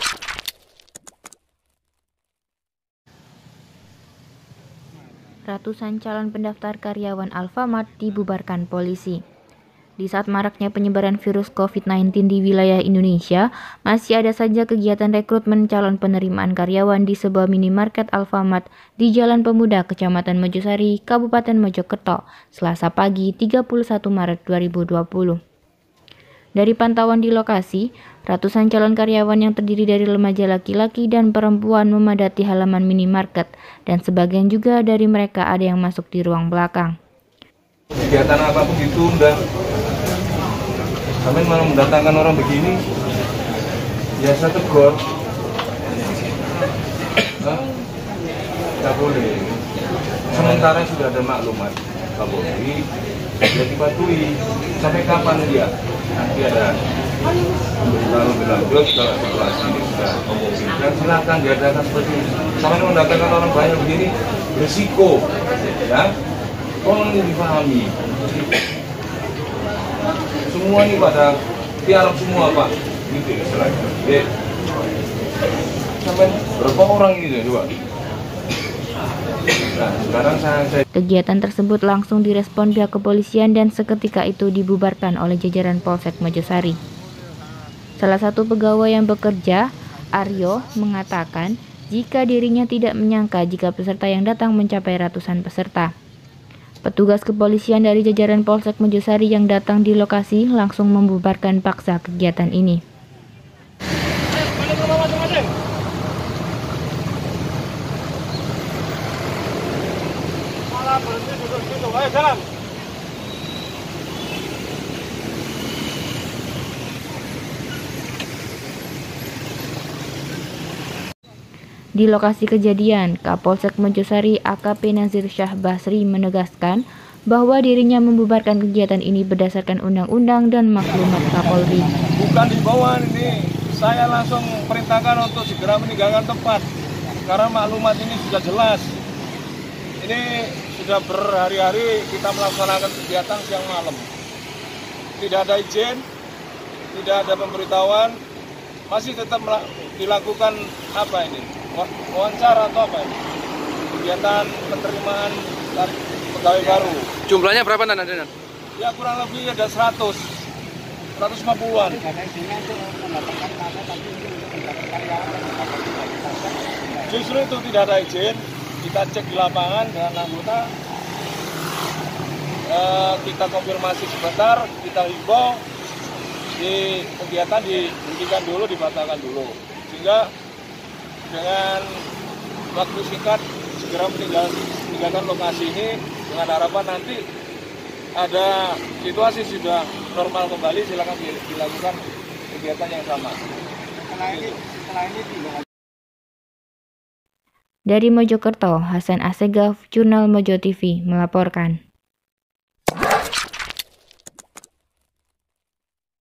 Ratusan calon pendaftar karyawan Alfamart dibubarkan polisi. Di saat maraknya penyebaran virus COVID-19 di wilayah Indonesia, masih ada saja kegiatan rekrutmen calon penerimaan karyawan di sebuah minimarket Alfamart di Jalan Pemuda, Kecamatan Mojosari, Kabupaten Mojokerto, Selasa pagi 31 Maret 2020. Dari pantauan di lokasi, ratusan calon karyawan yang terdiri dari remaja laki-laki dan perempuan memadati halaman minimarket, dan sebagian juga dari mereka ada yang masuk di ruang belakang. Kegiatan apapun ditunda, sampai malah mendatangkan orang begini, biasa tegur, nggak boleh. Sementara sudah ada maklumat, nggak boleh, dia dipatuhi. Sampai kapan dia? Nanti ada kalau berlanjut, kalau situasi ini sudah memungkinkan, silakan diadakan seperti ini. Sampai mendatangkan orang banyak begini, berisiko, ya. Tolong ini dipahami. Semua ini pada tiarap semua Pak, gitu istilahnya. Sampai berapa orang ini coba? Nah, sekarang saya... Kegiatan tersebut langsung direspon pihak kepolisian dan seketika itu dibubarkan oleh jajaran Polsek Mojosari. Salah satu pegawai yang bekerja, Aryo, mengatakan jika dirinya tidak menyangka jika peserta yang datang mencapai ratusan peserta. Petugas kepolisian dari jajaran Polsek Mojosari yang datang di lokasi langsung membubarkan paksa kegiatan ini. Di lokasi kejadian, Kapolsek Mojosari AKP Nazir Syah Basri menegaskan bahwa dirinya membubarkan kegiatan ini berdasarkan undang-undang dan maklumat Kapolri. Bukan himbauan ini, saya langsung perintahkan untuk segera meninggalkan tempat karena maklumat ini sudah jelas. Ini sudah berhari-hari kita melaksanakan kegiatan siang malam. Tidak ada izin, tidak ada pemberitahuan, masih tetap dilakukan apa ini? Wawancara atau apa ini? Kegiatan penerimaan pegawai baru. Jumlahnya berapa nanti? Ya kurang lebih ada 150-an. Justru itu tidak ada izin, kita cek di lapangan dengan anggota, kita konfirmasi sebentar, kita himbau di kegiatan dihentikan dulu, dibatalkan dulu, sehingga dengan waktu singkat segera meninggalkan lokasi ini dengan harapan nanti ada situasi sudah normal kembali, silakan dilakukan kegiatan yang sama. Dari Mojokerto, Hasan Assegaf, Jurnal Mojo TV melaporkan.